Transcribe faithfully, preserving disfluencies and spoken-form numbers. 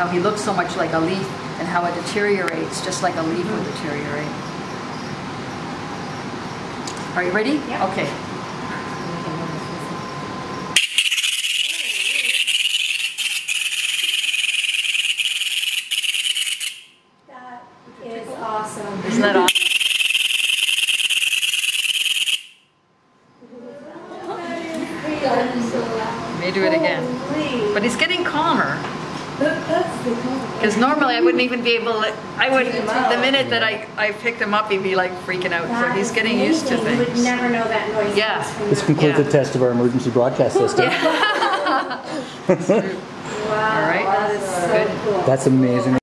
how he looks so much like a leaf and how it deteriorates just like a leaf would deteriorate. Are you ready? Yeah. Okay. That is awesome. Isn't that awesome? May do it again. But he's getting calmer. Because normally I wouldn't even be able to, I would, the minute that I, I picked him up, he'd be like freaking out. So he's getting used to things. You would never know that noise. Yeah. This concludes Yeah. the test of our emergency broadcast system. Yeah. Wow. All right. That is so Good. cool. That's amazing.